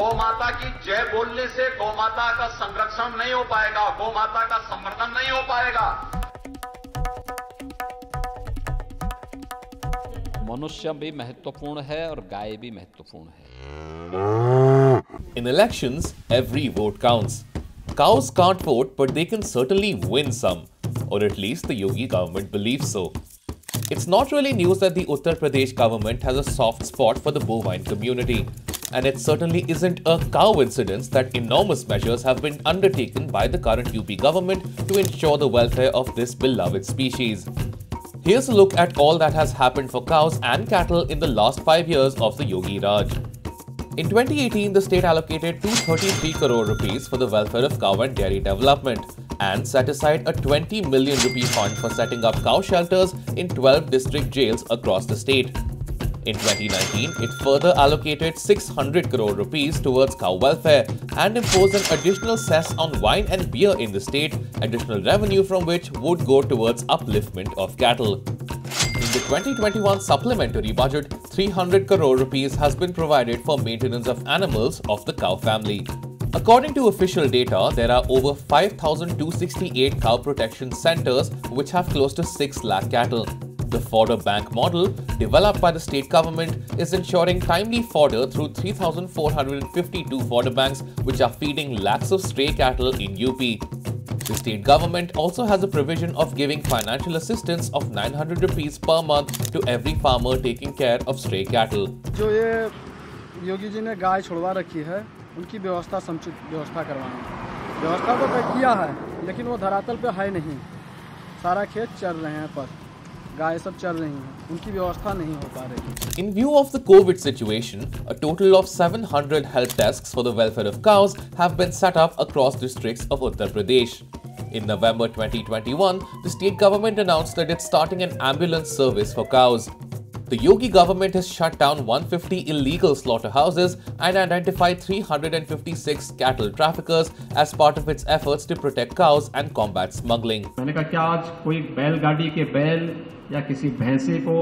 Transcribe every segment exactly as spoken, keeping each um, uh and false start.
गौ माता की जय बोलने से गौ माता का संरक्षण नहीं हो पाएगा, गौ माता का संवर्धन नहीं हो पाएगा। मनुष्य भी महत्वपूर्ण है और गाय भी महत्वपूर्ण है। In elections, every vote counts. Cows can't vote, but they can certainly win some, or at least the Yogi government believes so. It's not really news that the Uttar Pradesh government has a soft spot for the bovine community. And it certainly isn't a coincidence that enormous measures have been undertaken by the current U P government to ensure the welfare of this beloved species. Here's a look at all that has happened for cows and cattle in the last five years of the Yogi Raj. In twenty eighteen, the state allocated two hundred thirty-three crore rupees for the welfare of cow and dairy development and set aside a twenty million rupee fund for setting up cow shelters in twelve district jails across the state. In twenty nineteen, it further allocated six hundred crore rupees towards cow welfare and imposed an additional cess on wine and beer in the state, additional revenue from which would go towards upliftment of cattle. In the twenty twenty-one supplementary budget, three hundred crore rupees has been provided for maintenance of animals of the cow family. According to official data, there are over five thousand two hundred sixty-eight cow protection centers which have close to six lakh cattle. The fodder bank model, developed by the state government, is ensuring timely fodder through three thousand four hundred fifty-two fodder banks which are feeding lakhs of stray cattle in U P. The state government also has a provision of giving financial assistance of nine hundred rupees per month to every farmer taking care of stray cattle. जो ये योगी जी ने गाय छुड़वा रखी है, उनकी व्यवस्था समुचित व्यवस्था करवानी। व्यवस्था तो तय किया है, लेकिन वो धरातल पे है नहीं। सारा खेत चल रहे हैं पर गाय सब चल रही हैं, उनकी व्यवस्था नहीं हो पा रही। In view of the COVID situation, a total of seven hundred help desks for the welfare of cows have been set up across districts of Uttar Pradesh. In November twenty twenty-one, the state government announced that it's starting an ambulance service for cows. The Yogi government has shut down one hundred fifty illegal slaughterhouses and identified three hundred fifty-six cattle traffickers as part of its efforts to protect cows and combat smuggling. मैंने कहा क्या आज कोई बैलगाड़ी के बैल या किसी भैंसे को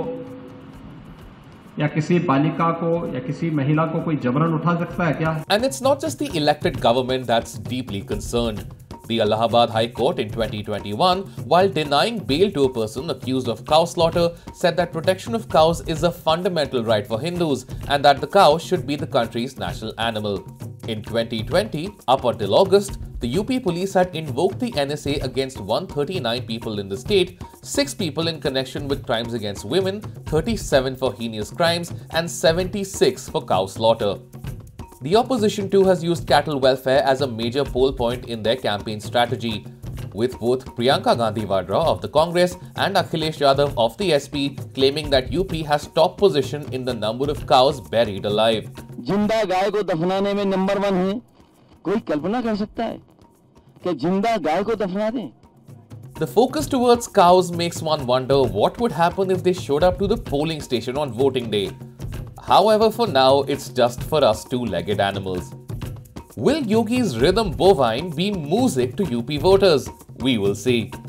या किसी बालिका को या किसी महिला को कोई जबरन उठा सकता है क्या? And it's not just the elected government that's deeply concerned. The Allahabad High Court in twenty twenty-one, while denying bail to a person accused of cow slaughter, said that protection of cows is a fundamental right for Hindus and that the cow should be the country's national animal. In twenty twenty, up until August, the U P police had invoked the N S A against one hundred thirty-nine people in the state, six people in connection with crimes against women, thirty-seven for heinous crimes, and seventy-six for cow slaughter. The opposition too has used cattle welfare as a major poll point in their campaign strategy, with both Priyanka Gandhi Vadra of the Congress and Akhilesh Yadav of the S P claiming that U P has top position in the number of cows buried alive. जिंदा गाय को दफनाने में number one है। कोई कल्पना कर सकता है कि जिंदा गाय को दफना दें? The focus towards cows makes one wonder what would happen if they showed up to the polling station on voting day. However, for now, it's just for us two-legged animals. Will Yogi's rhythm bovine be music to U P voters? We will see.